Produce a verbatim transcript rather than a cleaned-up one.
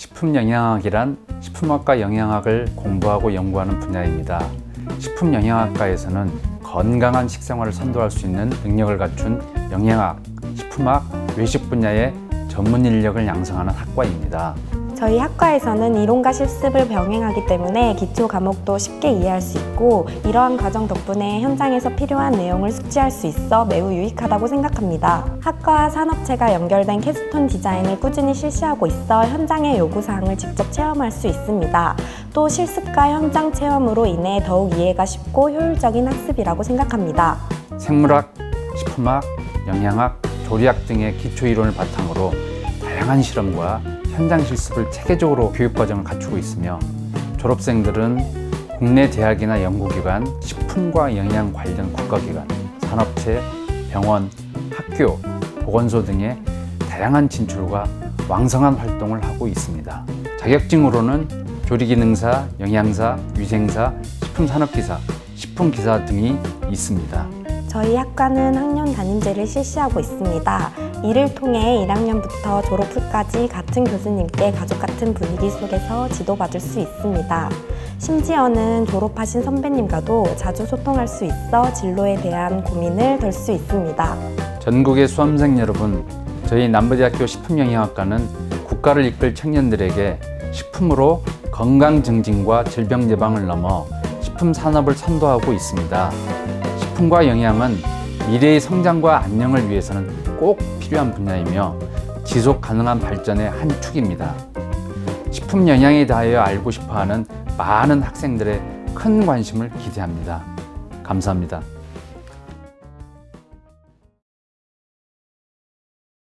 식품영양학이란 식품학과 영양학을 공부하고 연구하는 분야입니다. 식품영양학과에서는 건강한 식생활을 선도할 수 있는 능력을 갖춘 영양학, 식품학, 외식 분야의 전문 인력을 양성하는 학과입니다. 저희 학과에서는 이론과 실습을 병행하기 때문에 기초 과목도 쉽게 이해할 수 있고, 이러한 과정 덕분에 현장에서 필요한 내용을 숙지할 수 있어 매우 유익하다고 생각합니다. 학과와 산업체가 연결된 캐스톤 디자인을 꾸준히 실시하고 있어 현장의 요구사항을 직접 체험할 수 있습니다. 또 실습과 현장 체험으로 인해 더욱 이해가 쉽고 효율적인 학습이라고 생각합니다. 생물학, 식품학, 영양학, 조리학 등의 기초 이론을 바탕으로 다양한 실험과 현장 실습을 체계적으로 교육과정을 갖추고 있으며, 졸업생들은 국내 대학이나 연구기관, 식품과 영양 관련 국가기관, 산업체, 병원, 학교, 보건소 등의 다양한 진출과 왕성한 활동을 하고 있습니다. 자격증으로는 조리기능사, 영양사, 위생사, 식품산업기사, 식품기사 등이 있습니다. 저희 학과는 학년 담임제를 실시하고 있습니다. 이를 통해 일 학년부터 졸업 후까지 같은 교수님께 가족 같은 분위기 속에서 지도받을 수 있습니다. 심지어는 졸업하신 선배님과도 자주 소통할 수 있어 진로에 대한 고민을 덜 수 있습니다. 전국의 수험생 여러분, 저희 남부대학교 식품영양학과는 국가를 이끌 청년들에게 식품으로 건강 증진과 질병 예방을 넘어 식품 산업을 선도하고 있습니다. 식품과 영양은 미래의 성장과 안녕을 위해서는 꼭 필요한 분야이며 지속 가능한 발전의 한 축입니다. 식품 영양에 대하여 알고 싶어하는 많은 학생들의 큰 관심을 기대합니다. 감사합니다.